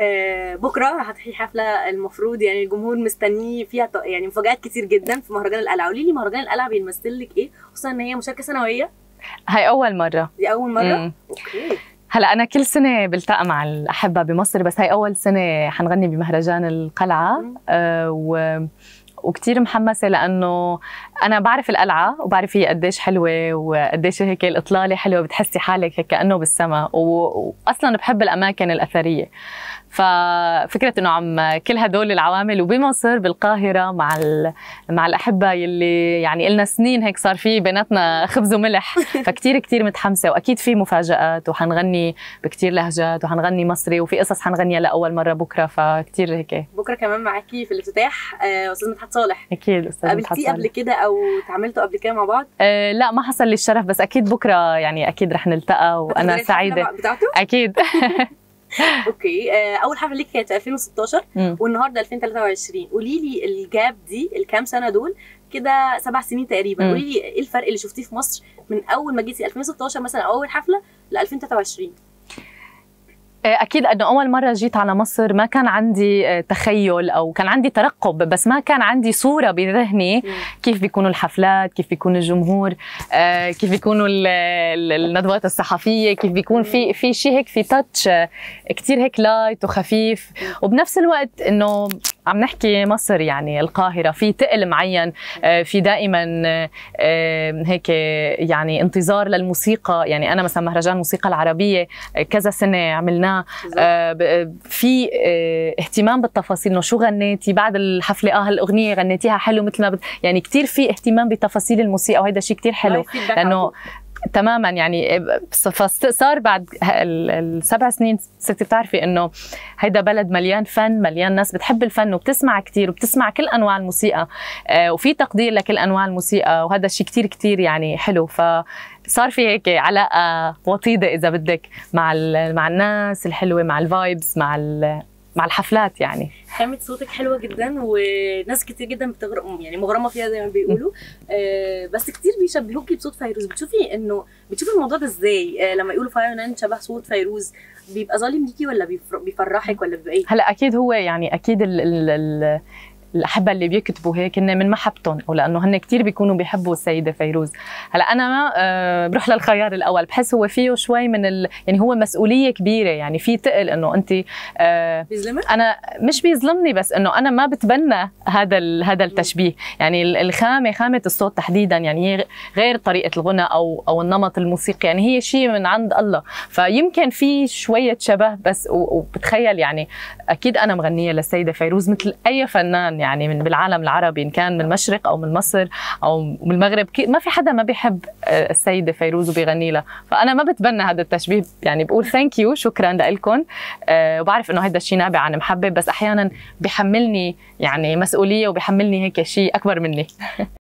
بكره هتحيي حفله المفروض يعني الجمهور مستنيه فيها يعني مفاجآت كتير جدا في مهرجان القلعه. قولي لي مهرجان القلعه بيمثل لك ايه، خصوصا ان هي مشاركه سنويه؟ هاي اول مره. دي اول مره؟ اوكي. هلا انا كل سنه بلتقى مع الاحبه بمصر، بس هاي اول سنه حنغني بمهرجان القلعه. وكتير محمسه لانه انا بعرف القلعه وبعرف هي قديش حلوه وقديش هيك الاطلاله حلوه، بتحسي حالك هيك كانه بالسما، واصلا بحب الاماكن الاثريه. ففكره انه عم كل هدول العوامل وبمصر بالقاهره مع الاحبه يلي يعني لنا سنين هيك صار في بيناتنا خبز وملح، فكتير كتير متحمسه. واكيد في مفاجآت وحنغني بكتير لهجات وحنغني مصري، وفي قصص حنغنيها لاول مره بكره، فكتير هيك. بكره كمان معاكي في الافتتاح استاذ مدحت صالح. اكيد استاذ مدحت صالح. قابلتيه قبل كده او تعاملتوا قبل كده مع بعض؟ لا ما حصل لي الشرف، بس اكيد بكره يعني اكيد رح نلتقى وانا سعيده بتاعته؟ اكيد. اوكي. اول حفله ليك كانت في 2016 والنهارده 2023. قولي لي الجاب دي الكام سنه دول كده 7 سنين تقريبا، قولي لي ايه الفرق اللي شفتيه في مصر من اول ما جيتي 2016 مثلا اول حفله ل 2023؟ أكيد أنه أول مرة جيت على مصر ما كان عندي تخيل أو كان عندي ترقب، بس ما كان عندي صورة بذهني كيف بيكونوا الحفلات، كيف بيكون الجمهور، كيف بيكونوا الندوات الصحفية، كيف بيكون في شيء هيك في تاتش كتير هيك لايت وخفيف، وبنفس الوقت إنه عم نحكي مصر يعني القاهرة في تقل معين، في دائما هيك يعني انتظار للموسيقى. يعني أنا مثلا مهرجان الموسيقى العربية كذا سنة عملناه، في اهتمام بالتفاصيل، انه شو غنيتي بعد الحفله، هالاغنيه غنيتيها حلو مثل ما يعني كثير في اهتمام بتفاصيل الموسيقى، وهذا شيء كثير حلو لانه تماما يعني صار بعد ال7 سنين صرتي بتعرفي انه هيدا بلد مليان فن، مليان ناس بتحب الفن وبتسمع كثير وبتسمع كل انواع الموسيقى، وفي تقدير لكل انواع الموسيقى، وهذا الشيء كثير كثير يعني حلو. فصار في هيك علاقه وطيده اذا بدك مع الناس الحلوه، مع الفايبس، مع الحفلات. يعني خامة صوتك حلوة جدا وناس كتير جدا يعني مغرمة فيها زي ما بيقولوا. بس كتير بيشبهوكي بصوت فيروز. بتشوفي الموضوع ده ازاي؟ لما يقولوا فعلا شبه صوت فيروز بيبقى ظالم ليكي ولا بيفرحك ولا بيبقى ايه؟ هلا اكيد هو يعني اكيد الأحبة اللي بيكتبوا هيك هن من محبتهم، ولأنه هن كتير بيكونوا بيحبوا السيدة فيروز. هلا أنا ما بروح للخيار الأول، بحس هو فيه شوي من يعني هو مسؤولية كبيرة، يعني في تقل إنه أنت بيظلمك؟ أنا مش بيظلمني، بس إنه أنا ما بتبنى هذا التشبيه. يعني خامة الصوت تحديدا يعني هي غير طريقة الغنى أو النمط الموسيقي، يعني هي شيء من عند الله، فيمكن في شوية شبه بس. وبتخيل يعني أكيد أنا مغنية للسيدة فيروز مثل أي فنان يعني من بالعالم العربي، ان كان من المشرق او من مصر او من المغرب، ما في حدا ما بيحب السيده فيروز وبيغني لها. فانا ما بتبنى هذا التشبيه، يعني بقول ثانك يو، شكرا لكم، وبعرف انه هذا الشيء نابع عن محبه، بس احيانا بحملني يعني مسؤوليه وبحملني هيك شيء اكبر مني.